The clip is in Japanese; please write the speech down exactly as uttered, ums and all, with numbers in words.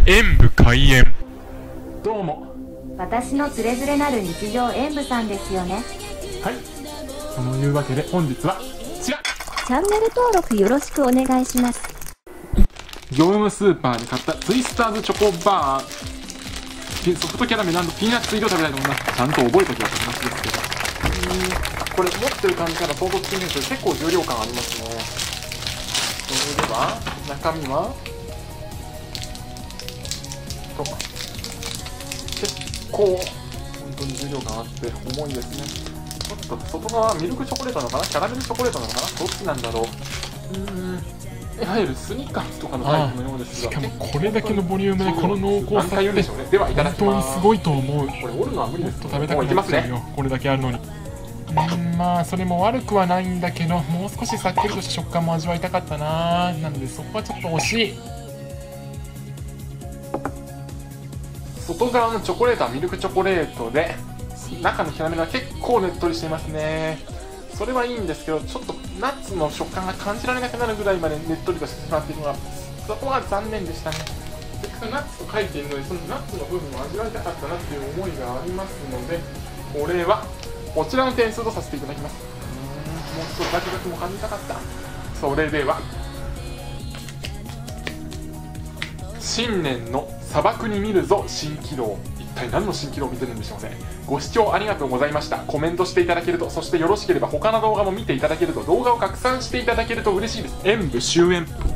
演武開演。どうも。 私のつれづれなる日常演武さんですよね。 はい、そのいうわけで本日はこちら、 チャンネル登録よろしくお願いします。 業務スーパーで買ったツイスターズチョコバー、ソフトキャラメル&ピーナッツ入りを食べたいと思います。ちゃんと覚えときはって話ですけど、これ持ってる感じから想像つきないですけど結構重量感ありますね。それでは中身はと結構本当に重量感あって重いですね。ちょっと外側はミルクチョコレートなのかな、キャラメルチョコレートなのかな、どっちなんだろう。うーん、いわゆるスニッカーズとかのタイプのようですが、 しかもこれだけのボリュームでこの濃厚さってね、ではいただ本きます。 当にすごいと思う。 これ折るのは無理です。 もっと食べたくもういきますね。 なっちゃうよ、これだけあるのに。うんまあそれも悪くはないんだけど、もう少しさっきりとした食感も味わいたかったな。なんでそこはちょっと惜しい。 外側のチョコレートはミルクチョコレートで、中のキャラメルは結構ねっとりしていますね。それはいいんですけど、ちょっとナッツの食感が感じられなくなるぐらいまでねっとりとしてしまっているのがそこは残念でしたね。せっかくナッツと書いているので、そのナッツの部分を味わいたかったなっていう思いがありますので、これはこちらの点数とさせていただきます。うーん、もうちょっとザクザクも感じたかった。それでは新年の砂漠に見るぞ蜃気楼、一体何の蜃気楼を見てるんでしょうね。ご視聴ありがとうございました。コメントしていただけると、そしてよろしければ他の動画も見ていただけると、動画を拡散していただけると嬉しいです。演武終演。